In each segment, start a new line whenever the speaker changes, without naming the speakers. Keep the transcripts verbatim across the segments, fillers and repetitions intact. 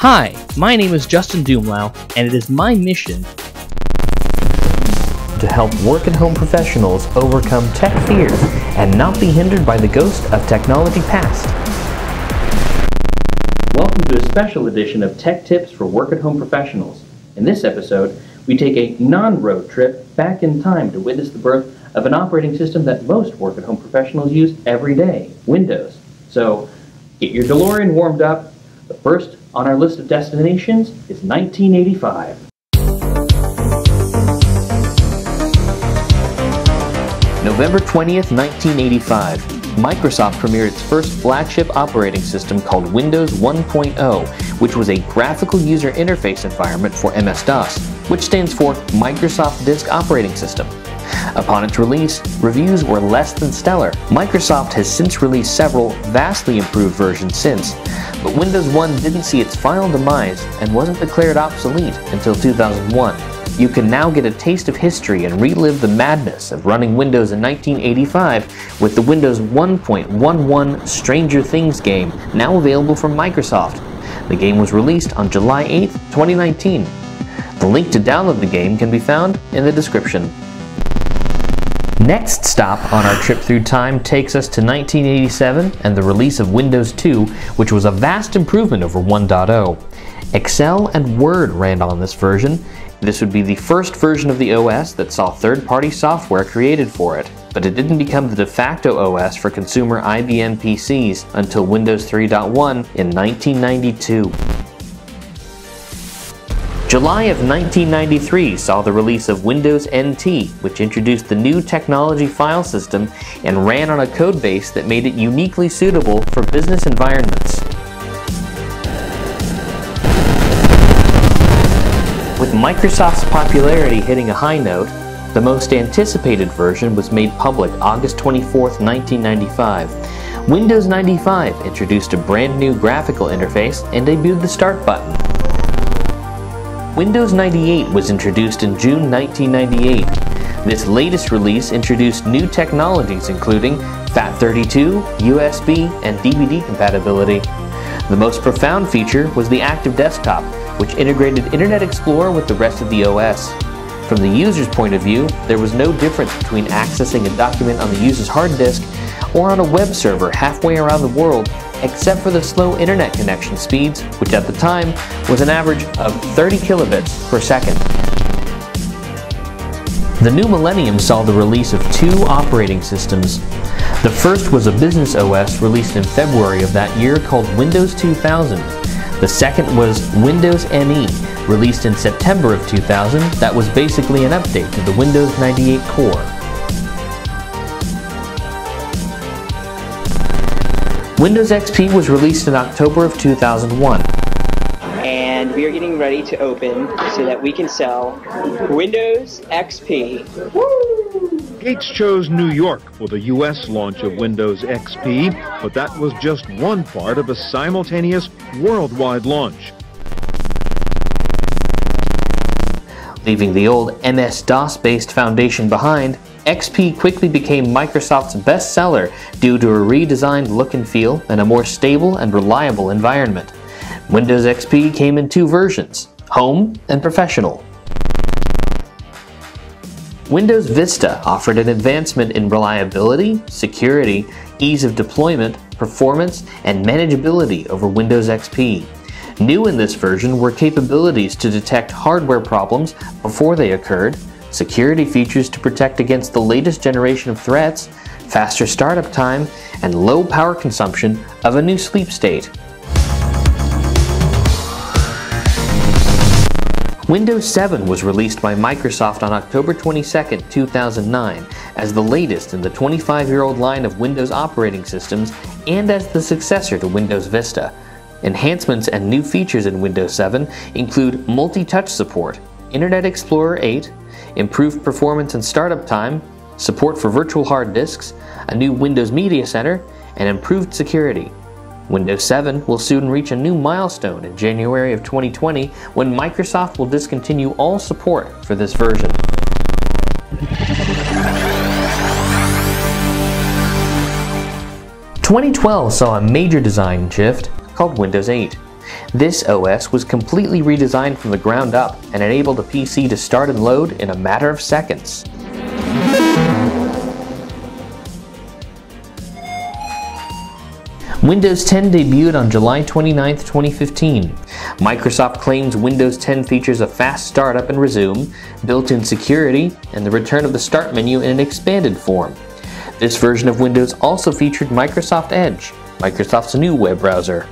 Hi, my name is Justin Doomlau, and it is my mission
to help work-at-home professionals overcome tech fears and not be hindered by the ghost of technology past.
Welcome to a special edition of Tech Tips for Work-at-Home Professionals. In this episode, we take a non-road trip back in time to witness the birth of an operating system that most work-at-home professionals use every day, Windows. So, get your DeLorean warmed up, but first on our list of destinations is nineteen eighty-five.
November twentieth, nineteen eighty-five, Microsoft premiered its first flagship operating system called Windows one point oh, which was a graphical user interface environment for M S DOS, which stands for Microsoft Disk Operating System. Upon its release, reviews were less than stellar. Microsoft has since released several vastly improved versions since, but Windows one didn't see its final demise and wasn't declared obsolete until two thousand one. You can now get a taste of history and relive the madness of running Windows in nineteen eighty-five with the Windows one point eleven Stranger Things game, now available from Microsoft. The game was released on July eighth, twenty nineteen. The link to download the game can be found in the description. Next stop on our trip through time takes us to nineteen eighty-seven and the release of Windows two, which was a vast improvement over one point oh. Excel and Word ran on this version. This would be the first version of the O S that saw third-party software created for it, but it didn't become the de facto O S for consumer I B M P Cs until Windows three point one in nineteen ninety-two. July of nineteen ninety-three saw the release of Windows N T, which introduced the new technology file system and ran on a code base that made it uniquely suitable for business environments. With Microsoft's popularity hitting a high note, the most anticipated version was made public August twenty-fourth, nineteen ninety-five. Windows ninety-five introduced a brand new graphical interface and debuted the Start button. Windows ninety-eight was introduced in June nineteen ninety-eight. This latest release introduced new technologies including FAT thirty-two, U S B, and D V D compatibility. The most profound feature was the Active Desktop, which integrated Internet Explorer with the rest of the O S. From the user's point of view, there was no difference between accessing a document on the user's hard disk or on a web server halfway around the world, except for the slow internet connection speeds, which at the time was an average of thirty kilobits per second. The new millennium saw the release of two operating systems. The first was a business O S released in February of that year called Windows two thousand. The second was Windows N E, released in September of two thousand, that was basically an update to the Windows ninety-eight core. Windows X P was released in October of two thousand one.
And we are getting ready to open so that we can sell Windows X P. Woo!
Gates chose New York for the U S launch of Windows X P, but that was just one part of a simultaneous worldwide launch.
Leaving the old M S DOS-based foundation behind, X P quickly became Microsoft's bestseller due to a redesigned look and feel and a more stable and reliable environment. Windows X P came in two versions, Home and Professional. Windows Vista offered an advancement in reliability, security, ease of deployment, performance, and manageability over Windows X P. New in this version were capabilities to detect hardware problems before they occurred, security features to protect against the latest generation of threats, faster startup time, and low power consumption of a new sleep state. Windows seven was released by Microsoft on October twenty-second, two thousand nine, as the latest in the twenty-five-year-old line of Windows operating systems and as the successor to Windows Vista. Enhancements and new features in Windows seven include multi-touch support, Internet Explorer eight, improved performance and startup time, support for virtual hard disks, a new Windows Media Center, and improved security. Windows seven will soon reach a new milestone in January of twenty twenty when Microsoft will discontinue all support for this version. twenty twelve saw a major design shift called Windows eight. This O S was completely redesigned from the ground up and enabled a P C to start and load in a matter of seconds. Windows ten debuted on July twenty-ninth, twenty fifteen. Microsoft claims Windows ten features a fast startup and resume, built-in security, and the return of the Start menu in an expanded form. This version of Windows also featured Microsoft Edge, Microsoft's new web browser.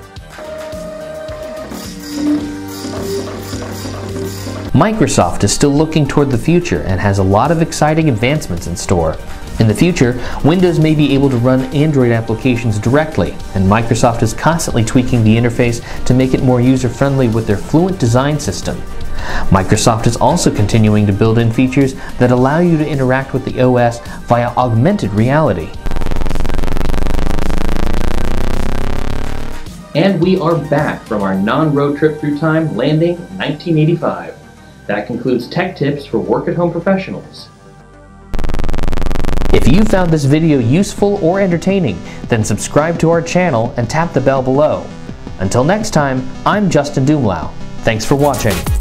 Microsoft is still looking toward the future and has a lot of exciting advancements in store. In the future, Windows may be able to run Android applications directly, and Microsoft is constantly tweaking the interface to make it more user-friendly with their Fluent design system. Microsoft is also continuing to build in features that allow you to interact with the O S via augmented reality.
And we are back from our non-road trip through time, landing in nineteen eighty-five. That concludes Tech Tips for Work-at-Home Professionals.
If you found this video useful or entertaining, then subscribe to our channel and tap the bell below. Until next time, I'm Justin Dumlau. Thanks for watching.